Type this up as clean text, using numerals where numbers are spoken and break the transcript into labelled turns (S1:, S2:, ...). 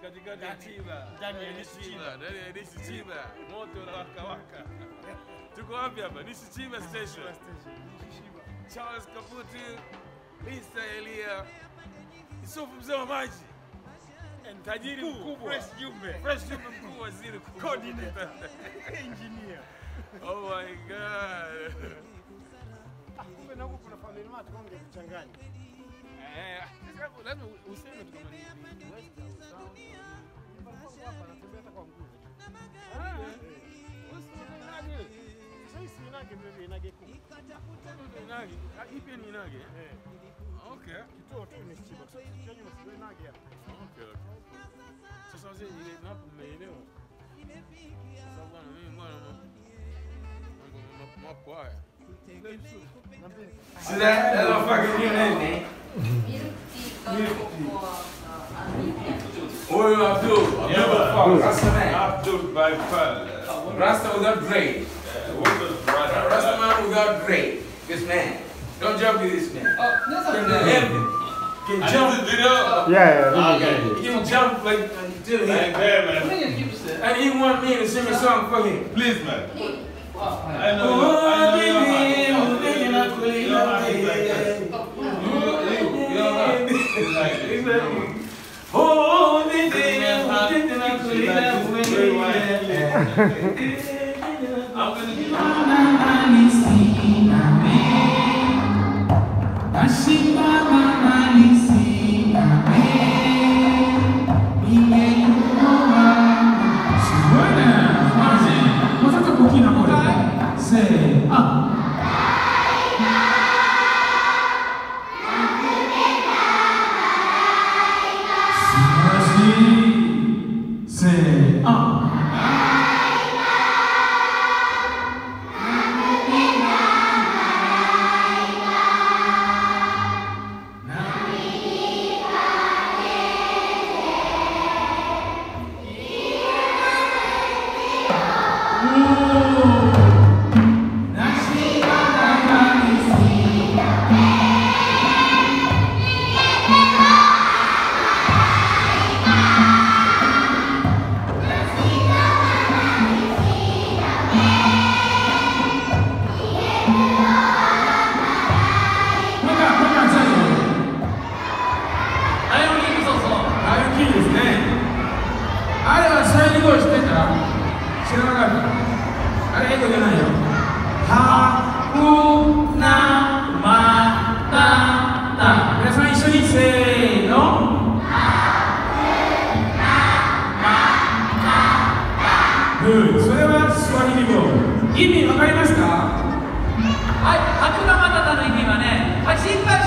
S1: katikati ya Chiba. Ndani ya Nishi Chiba. Moto na waka. Tuko wapi hapa? Nishi Chiba Station. Charles Kaputi, Mr. Elia. Yusufu mzee wa maji. Tajiri mkubwa. FreshJumbe mkuu, waziri mkuu. Coordinator. Engineer. Oh my God.
S2: Kumbe na huko kuna family mart konge kuchanganya.
S1: Lazima useme tu kama ni West au South.
S2: Hapa natembea hata kwa mguu.
S1: Usinage.
S2: Sasa inage mbele inage ku.
S1: Inage. Ipi ni inage? Okay.
S2: Kituo tu ni Chiba. Sasa kichonyo msiwe inage hapa.
S1: Okay. Sasa wazee ile napo mmeelewa. Sasa bwana mimi bwana mambo haya.
S3: See that? That motherfucker new name, man. Oyo Abdul.
S1: Abdul by far.
S3: Rasta without braid. Rasta man without braid. This man. Don't jump with this man. Can jump.
S2: Yeah.
S3: He can jump like until he. And he want me to sing a song for him.
S1: Please, man.
S3: I know
S4: Hakuna matata no 意味はね、8